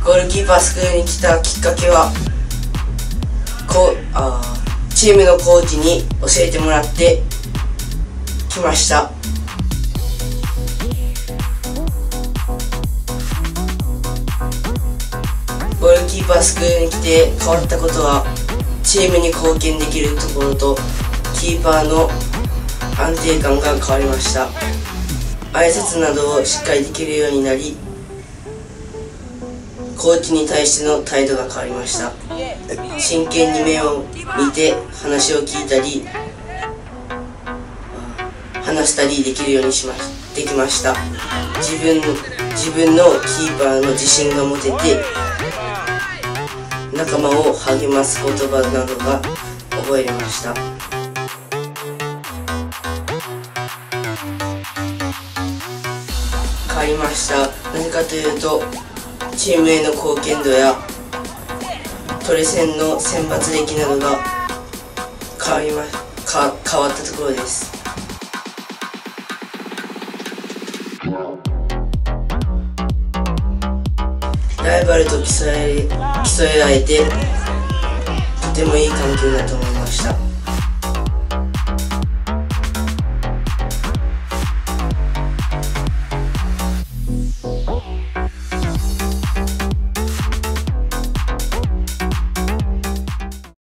ゴールキーパースクールに来たきっかけはチームのコーチに教えてもらってきました。ゴールキーパースクールに来て変わったことは、チームに貢献できるところとキーパーの安定感が変わりました。挨拶などをしっかりできるようになり、コーチに対しての態度が変わりました。真剣に目を見て話を聞いたり話したりできるようにできました。自分のキーパーの自信が持てて、仲間を励ます言葉などが覚えました。変わりました。なぜかというと、チームへの貢献度やトレセンの選抜歴などが変わったところです。ライバルと競い合えてとてもいい環境だと思いました。